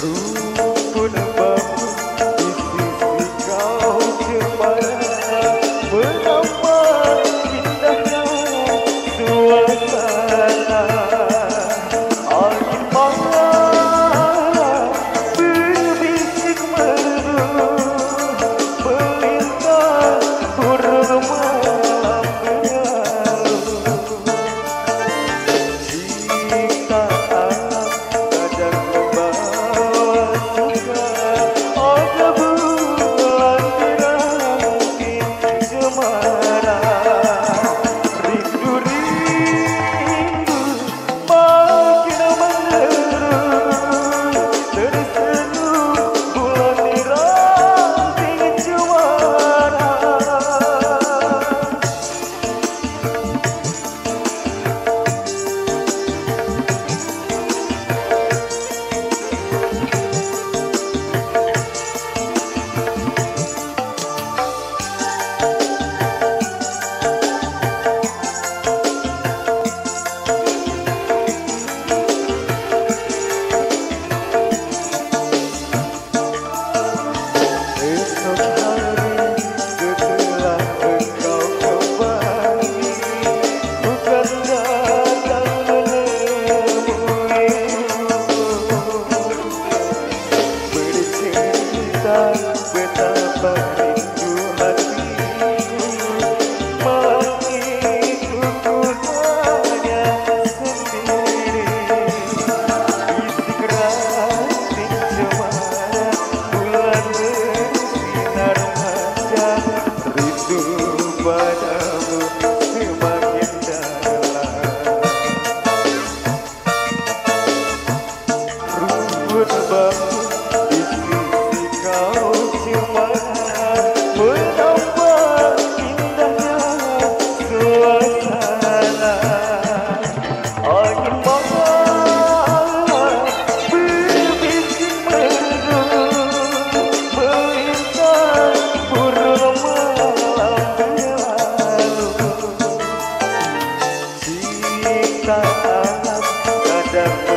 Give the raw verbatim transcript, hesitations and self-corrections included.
Rumpun bambu di sisi kau cemara, betapa indahnya suasana. Angin malam berbisik merdu, melintang burung malam berlalu. Cipta alam kadang membawa suka, ada bulan dirangkin cemara. Rindu-rindu makin menderu, tersenyum bulan dirangkin cemara. Esok hari setelah engkau kembali, bukan datang menemuimu, bercerita betapa rindu hatiku, mengikuku hanya sendiri. Bisik ranting cemara, bulan bersinar manja, rindu padamu semakin dalam. Rumput bambu di sisi kau cemara, betapa indahnya suasana. Angin malam berbisik merdu, melintang burung malam berlalu. Cipta alam kadang